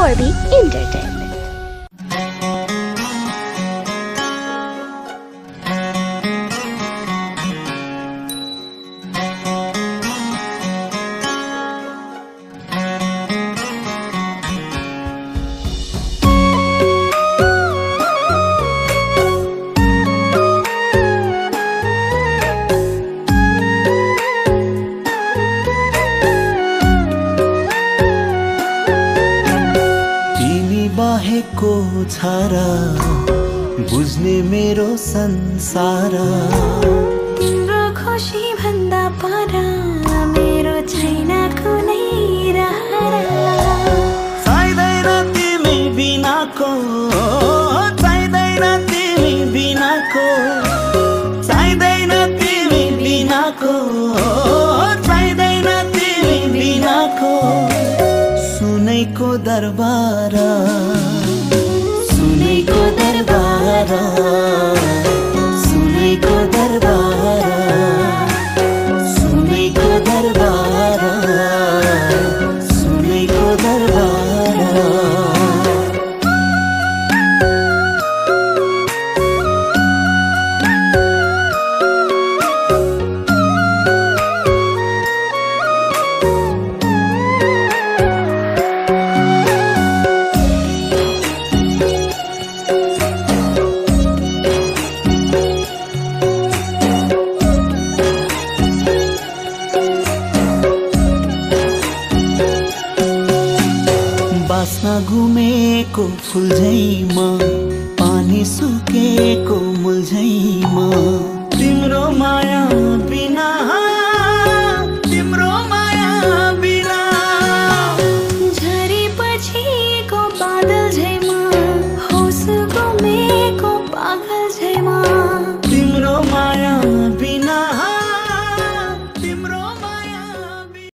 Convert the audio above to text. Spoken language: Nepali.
Corby Entertainment. बाहेको छारा बुझ्ने मेरो संसार तिम्रो खुशी भन्दा पर मेरो छैन कुनै रहर चाहिँदैन तिमी बिनाको चाहिँदैन तिमी बिनाको चाहिँदैन तिमी बिनाको चाहिँदैन तिमी बिनाको सुनैको दरबार सुनैको दरबार सुनैको दरबार सुनैको दरबार सुनैको दरबार बास्न घुमेको फुल झैमा पानी सुकेको मूल झैमा तिम्रो माया बिना